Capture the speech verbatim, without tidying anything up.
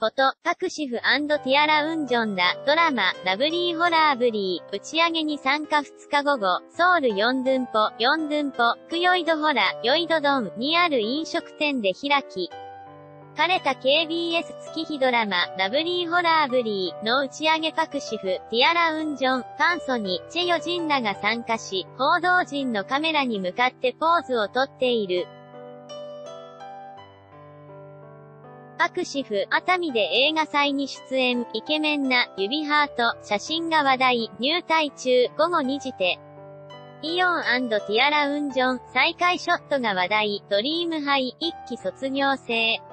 こと、パクシフ&ティアラ・ウンジョンら、ドラマ、ラブリー・ホラー・ブリー、打ち上げに参加ふつかごご、ソウルヨンドゥンポ、ヨンドゥンポ、クヨイドホラ、ヨイドドンにある飲食店で開き、晴れた ケービーエス 月日ドラマ、ラブリー・ホラー・ブリーの打ち上げパクシフ、ティアラ・ウンジョン、ファンソに、チェヨジンらが参加し、報道陣のカメラに向かってポーズをとっている。パクシフ、熱海で映画祭に出演、イケメンな、指ハート、写真が話題、入隊中、ごごにじて。イヨン&ティアラ・ウンジョン、再会ショットが話題、ドリームハイ、一期卒業生。